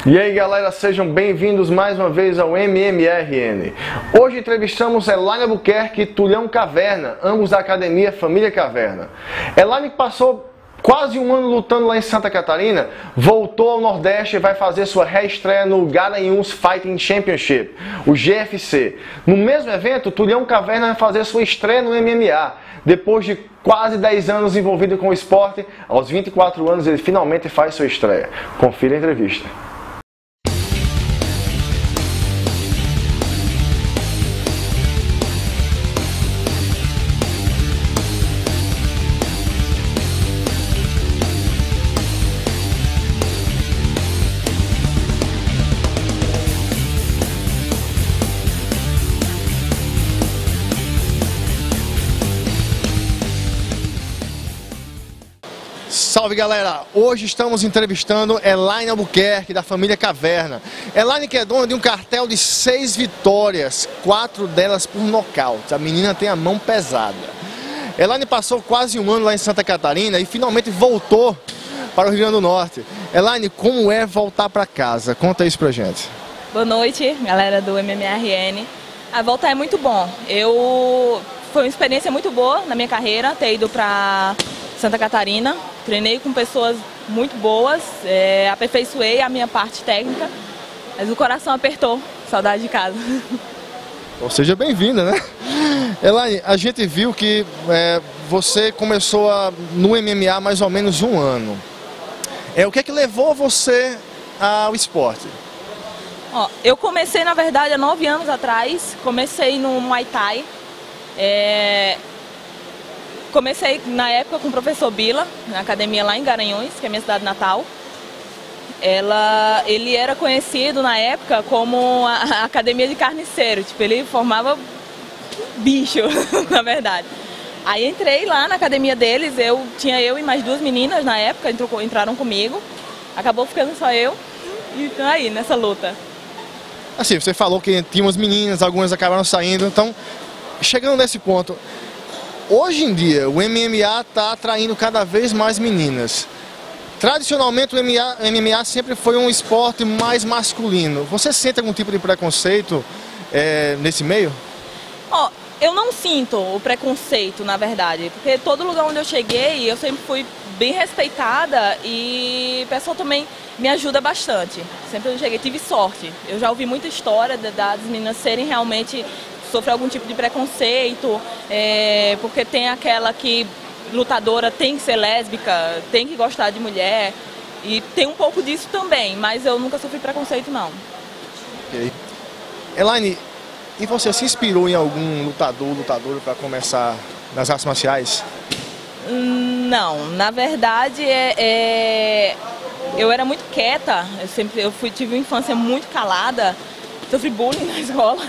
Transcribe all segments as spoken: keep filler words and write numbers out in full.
E aí galera, sejam bem-vindos mais uma vez ao M M R N. Hoje entrevistamos Elaine Albuquerque e Tulhão Caverna, ambos da Academia Família Caverna. Elaine passou quase um ano lutando lá em Santa Catarina, voltou ao Nordeste e vai fazer sua reestreia no Garanhuns Fighting Championship, o G F C. No mesmo evento, Tulhão Caverna vai fazer sua estreia no M M A. Depois de quase dez anos envolvido com o esporte, aos vinte e quatro anos ele finalmente faz sua estreia. Confira a entrevista. Salve galera! Hoje estamos entrevistando Elaine Albuquerque da Família Caverna. Elaine que é dona de um cartel de seis vitórias, quatro delas por nocaute. A menina tem a mão pesada. Elaine passou quase um ano lá em Santa Catarina e finalmente voltou para o Rio Grande do Norte. Elaine, como é voltar para casa? Conta isso pra gente. Boa noite, galera do M M R N. A volta é muito bom. Eu... Foi uma experiência muito boa na minha carreira, ter ido para Santa Catarina. Treinei com pessoas muito boas, é, aperfeiçoei a minha parte técnica, mas o coração apertou, saudade de casa. Ou seja, bem-vinda, né? Elaine, a gente viu que é, você começou a, no M M A há mais ou menos um ano. É, o que é que levou você ao esporte? Ó, eu comecei, na verdade, há nove anos atrás, comecei no Muay Thai. É... Comecei na época com o professor Bila, na academia lá em Garanhuns, que é a minha cidade natal. Ela, ele era conhecido na época como a, a academia de carniceiro, tipo, ele formava bicho, na verdade. Aí entrei lá na academia deles, eu tinha eu e mais duas meninas na época, entrou, entraram comigo, acabou ficando só eu e tô aí nessa luta. Assim, você falou que tinha umas meninas, algumas acabaram saindo, então, chegando nesse ponto, hoje em dia, o M M A está atraindo cada vez mais meninas. Tradicionalmente, o M M A sempre foi um esporte mais masculino. Você sente algum tipo de preconceito é, nesse meio? Ó, oh, eu não sinto o preconceito, na verdade, porque todo lugar onde eu cheguei, eu sempre fui bem respeitada e o pessoal também me ajuda bastante. Sempre eu cheguei, tive sorte. Eu já ouvi muita história das meninas serem realmente... sofre algum tipo de preconceito, é, porque tem aquela que lutadora tem que ser lésbica, tem que gostar de mulher, e tem um pouco disso também, mas eu nunca sofri preconceito não. Ok. Elaine, e você se inspirou em algum lutador, lutadora para começar nas artes marciais? Não, na verdade é, é, eu era muito quieta, eu, sempre, eu fui, tive uma infância muito calada, sofri bullying na escola.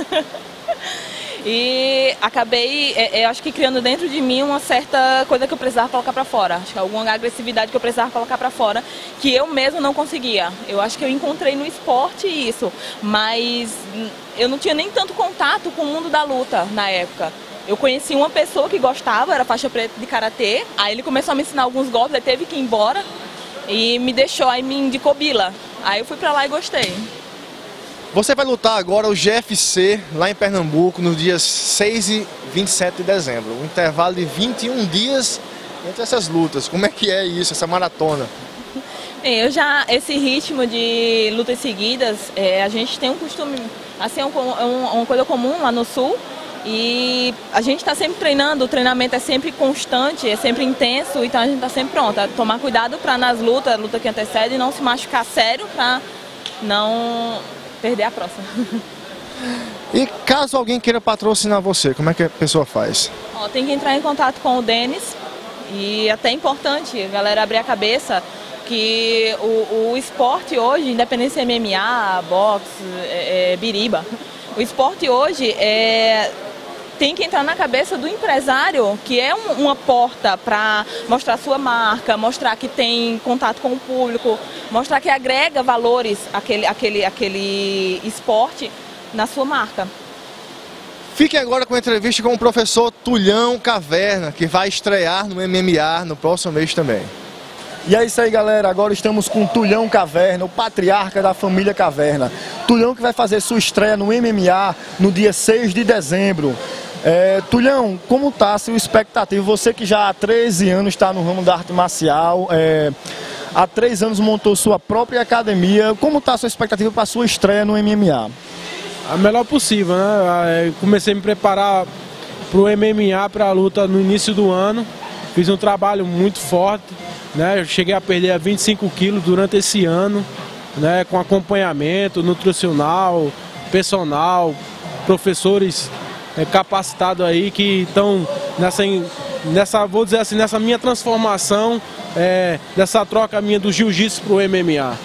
E acabei, eu acho que criando dentro de mim uma certa coisa que eu precisava colocar pra fora. Acho que alguma agressividade que eu precisava colocar pra fora, que eu mesmo não conseguia. Eu acho que eu encontrei no esporte isso, mas eu não tinha nem tanto contato com o mundo da luta na época. Eu conheci uma pessoa que gostava, era faixa preta de karatê, aí ele começou a me ensinar alguns golpes, aí teve que ir embora e me deixou, aí me indicou Bila. Aí eu fui pra lá e gostei. Você vai lutar agora o G F C lá em Pernambuco nos dias seis e vinte e sete de dezembro. Um intervalo de vinte e um dias entre essas lutas. Como é que é isso, essa maratona? Bem, eu já, esse ritmo de lutas seguidas, é, a gente tem um costume, assim, é um, um, uma coisa comum lá no Sul. E a gente está sempre treinando, o treinamento é sempre constante, é sempre intenso, então a gente está sempre pronta. Tomar cuidado para nas lutas, luta que antecede, não se machucar sério para não... perder a próxima. E caso alguém queira patrocinar você, como é que a pessoa faz? Ó, tem que entrar em contato com o Denis e até é importante a galera abrir a cabeça que o, o esporte hoje, independente se é M M A, boxe, é, é, biriba, o esporte hoje é... tem que entrar na cabeça do empresário, que é um, uma porta para mostrar sua marca, mostrar que tem contato com o público, mostrar que agrega valores àquele, àquele, àquele esporte na sua marca. Fique agora com a entrevista com o professor Tulhão Caverna, que vai estrear no M M A no próximo mês também. E é isso aí, galera, agora estamos com Tulhão Caverna, o patriarca da família Caverna. Tulhão que vai fazer sua estreia no M M A no dia seis de dezembro. É, Tulhão, como está a sua expectativa? Você que já há treze anos está no ramo da arte marcial, é, há três anos montou sua própria academia, como está a sua expectativa para a sua estreia no M M A? A melhor possível, né? Eu comecei a me preparar para o M M A, para a luta no início do ano. Fiz um trabalho muito forte, né? Eu cheguei a perder vinte e cinco quilos durante esse ano, né? Com acompanhamento nutricional, personal, professores é, capacitados aí que estão nessa, nessa, vou dizer assim, nessa minha transformação, é, dessa troca minha do jiu-jitsu para o M M A.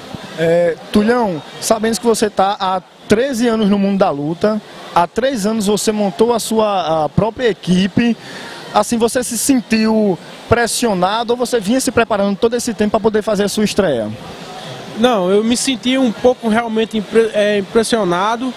É, Tulhão, sabendo que você está há treze anos no mundo da luta, há três anos você montou a sua a própria equipe, assim, você se sentiu pressionado ou você vinha se preparando todo esse tempo para poder fazer a sua estreia? Não, eu me senti um pouco realmente impre, é, impressionado,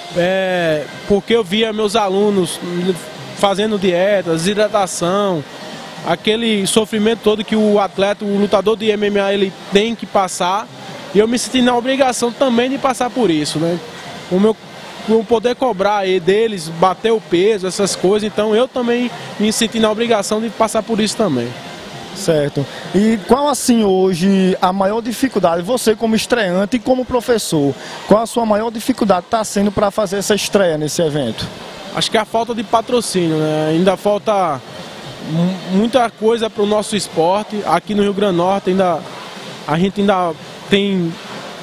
é, porque eu via meus alunos fazendo dietas, hidratação, aquele sofrimento todo que o atleta, o lutador de M M A, ele tem que passar, e eu me senti na obrigação também de passar por isso, né? O meu Por poder cobrar deles, bater o peso, essas coisas, então eu também me senti na obrigação de passar por isso também. Certo. E qual assim hoje a maior dificuldade, você como estreante e como professor, qual a sua maior dificuldade está sendo para fazer essa estreia nesse evento? Acho que é a falta de patrocínio, né? Ainda falta muita coisa para o nosso esporte. Aqui no Rio Grande do Norte ainda, a gente ainda tem...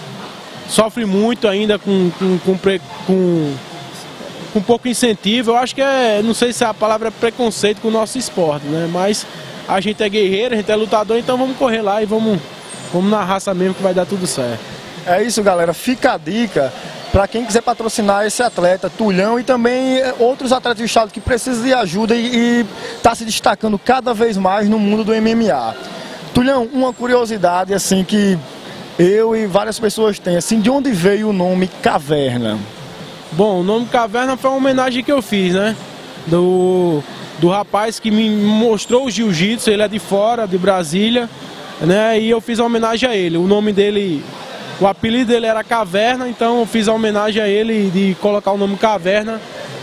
sofre muito ainda com, com, com, com, com pouco incentivo. Eu acho que é, não sei se a palavra é preconceito com o nosso esporte, né? Mas a gente é guerreiro, a gente é lutador, então vamos correr lá e vamos, vamos na raça mesmo que vai dar tudo certo. É isso, galera. Fica a dica para quem quiser patrocinar esse atleta, Tulhão, e também outros atletas do estado que precisam de ajuda e está se destacando cada vez mais no mundo do M M A. Tulhão, uma curiosidade assim que eu e várias pessoas têm, assim, de onde veio o nome Caverna? Bom, o nome Caverna foi uma homenagem que eu fiz, né? Do, do rapaz que me mostrou o jiu-jitsu, ele é de fora, de Brasília, né? E eu fiz a homenagem a ele. O nome dele, o apelido dele era Caverna, então eu fiz a homenagem a ele de colocar o nome Caverna.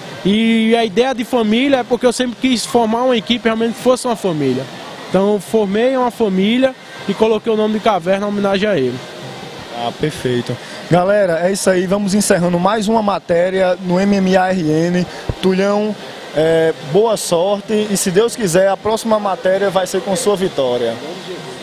E a ideia de família é porque eu sempre quis formar uma equipe realmente que fosse uma família. Então eu formei uma família e coloquei o nome de Caverna em homenagem a ele. Ah, perfeito. Galera, é isso aí. Vamos encerrando mais uma matéria no M M A R N. Tulhão, é, boa sorte. E se Deus quiser, a próxima matéria vai ser com sua vitória.